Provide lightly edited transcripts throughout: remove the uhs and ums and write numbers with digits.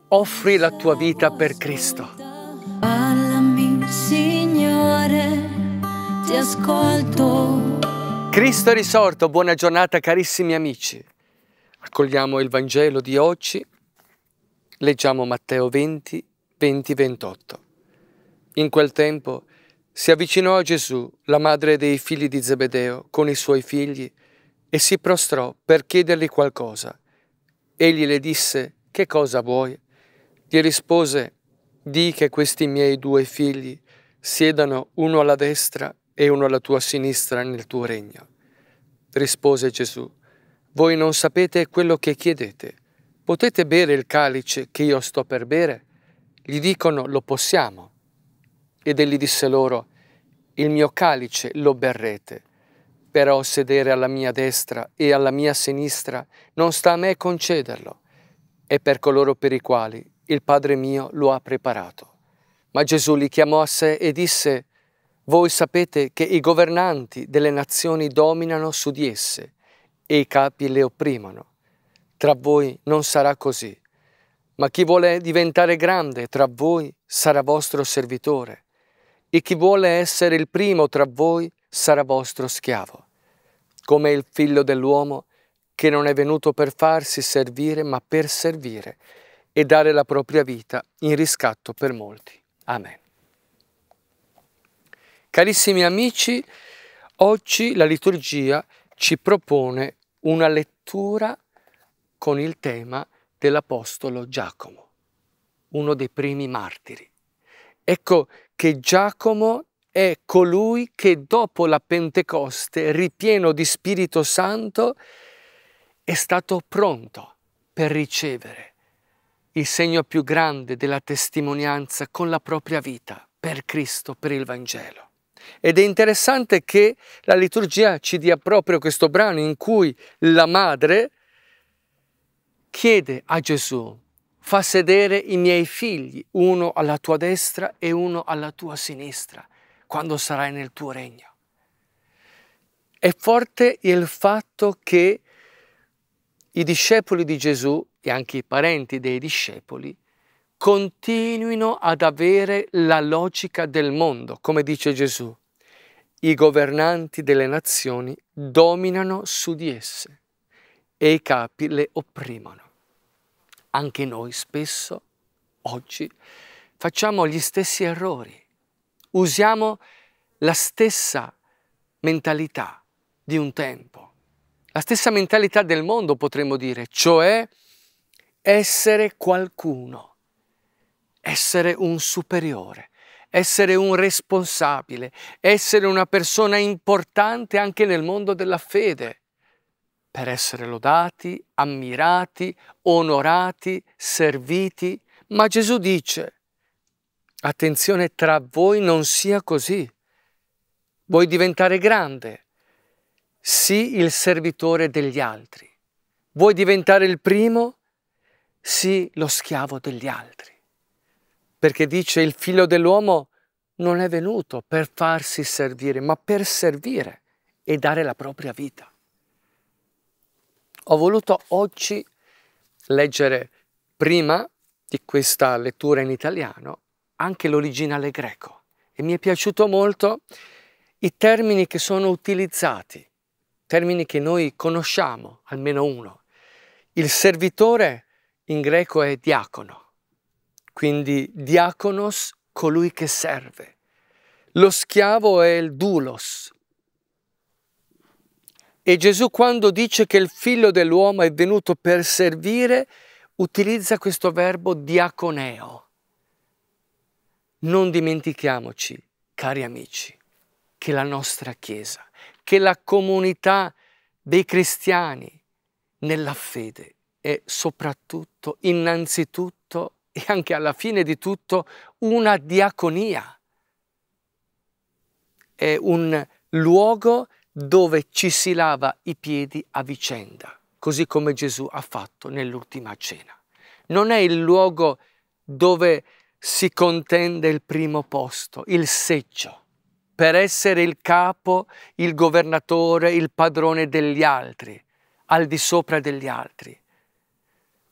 offri la tua vita per Cristo. Parlami, Signore, ti ascolto. Cristo è risorto, buona giornata carissimi amici. Accogliamo il Vangelo di oggi, leggiamo Matteo 20, 28. In quel tempo si avvicinò a Gesù la madre dei figli di Zebedeo con i suoi figli e si prostrò per chiedergli qualcosa. Egli le disse: «Che cosa vuoi?» Gli rispose: «Di che questi miei 2 figli siedano uno alla destra e uno alla tua sinistra nel tuo regno». Rispose Gesù: «Voi non sapete quello che chiedete. Potete bere il calice che io sto per bere?» Gli dicono: «Lo possiamo». Ed egli disse loro: «Il mio calice lo berrete, però sedere alla mia destra e alla mia sinistra non sta a me concederlo, è per coloro per i quali il Padre mio lo ha preparato». Ma Gesù li chiamò a sé e disse: «Voi sapete che i governanti delle nazioni dominano su di esse e i capi le opprimono. Tra voi non sarà così, ma chi vuole diventare grande tra voi sarà vostro servitore, e chi vuole essere il primo tra voi sarà vostro schiavo, come il Figlio dell'uomo, che non è venuto per farsi servire, ma per servire e dare la propria vita in riscatto per molti». Amen. Carissimi amici, oggi la liturgia ci propone una lettura con il tema dell'Apostolo Giacomo, uno dei primi martiri. Ecco che Giacomo è colui che dopo la Pentecoste, ripieno di Spirito Santo, è stato pronto per ricevere il segno più grande della testimonianza con la propria vita per Cristo, per il Vangelo. Ed è interessante che la liturgia ci dia proprio questo brano in cui la madre chiede a Gesù: «Fa sedere i miei figli, uno alla tua destra e uno alla tua sinistra, quando sarai nel tuo regno». È forte il fatto che i discepoli di Gesù e anche i parenti dei discepoli continuino ad avere la logica del mondo, come dice Gesù. I governanti delle nazioni dominano su di esse e i capi le opprimono. Anche noi spesso, oggi, facciamo gli stessi errori. Usiamo la stessa mentalità di un tempo, la stessa mentalità del mondo, potremmo dire, cioè essere qualcuno, essere un superiore, essere un responsabile, essere una persona importante anche nel mondo della fede, per essere lodati, ammirati, onorati, serviti. Ma Gesù dice: attenzione, tra voi non sia così. Vuoi diventare grande? Sii il servitore degli altri. Vuoi diventare il primo? Sii lo schiavo degli altri. Perché dice: il Figlio dell'uomo non è venuto per farsi servire, ma per servire e dare la propria vita. Ho voluto oggi leggere, prima di questa lettura in italiano, anche l'originale greco, e mi è piaciuto molto i termini che sono utilizzati, termini che noi conosciamo, almeno uno. Il servitore in greco è diacono, quindi diakonos, colui che serve. Lo schiavo è il doulos. E Gesù, quando dice che il Figlio dell'uomo è venuto per servire, utilizza questo verbo diaconeo. Non dimentichiamoci, cari amici, che la nostra Chiesa, che la comunità dei cristiani nella fede è soprattutto, innanzitutto e anche alla fine di tutto una diaconia. È un luogo dove ci si lava i piedi a vicenda, così come Gesù ha fatto nell'ultima cena. Non è il luogo dove si contende il primo posto, il seggio, per essere il capo, il governatore, il padrone degli altri, al di sopra degli altri.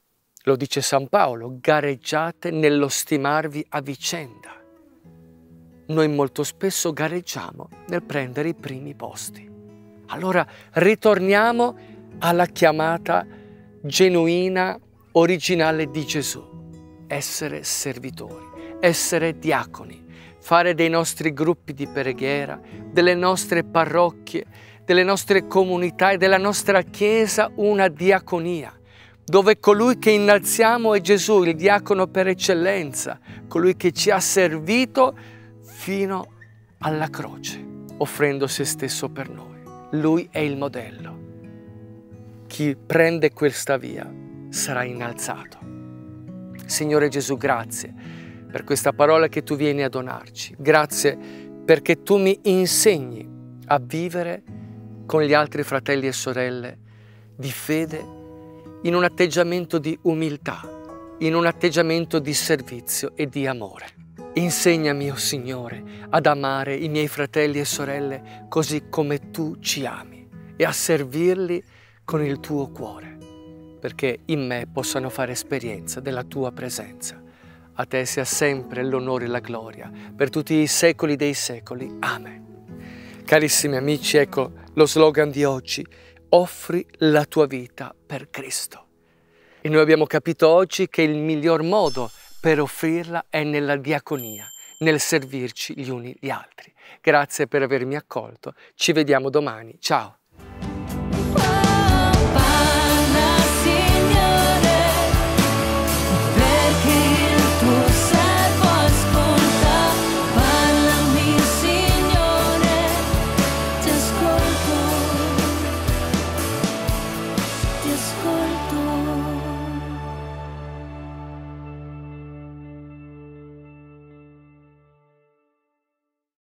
Lo dice San Paolo, gareggiate nello stimarvi a vicenda. Noi molto spesso gareggiamo nel prendere i primi posti. Allora ritorniamo alla chiamata genuina, originale di Gesù. Essere servitori, essere diaconi, fare dei nostri gruppi di preghiera, delle nostre parrocchie, delle nostre comunità e della nostra Chiesa una diaconia, dove colui che innalziamo è Gesù, il diacono per eccellenza, colui che ci ha servito fino alla croce, offrendo se stesso per noi. Lui è il modello. Chi prende questa via sarà innalzato. Signore Gesù, grazie per questa parola che tu vieni a donarci. Grazie perché tu mi insegni a vivere con gli altri fratelli e sorelle di fede in un atteggiamento di umiltà, in un atteggiamento di servizio e di amore. Insegnami, oh Signore, ad amare i miei fratelli e sorelle così come tu ci ami e a servirli con il tuo cuore, perché in me possano fare esperienza della tua presenza. A te sia sempre l'onore e la gloria per tutti i secoli dei secoli. Amen. Carissimi amici, ecco lo slogan di oggi: offri la tua vita per Cristo. E noi abbiamo capito oggi che il miglior modo per offrirla è nella diaconia, nel servirci gli uni gli altri. Grazie per avermi accolto. Ci vediamo domani. Ciao.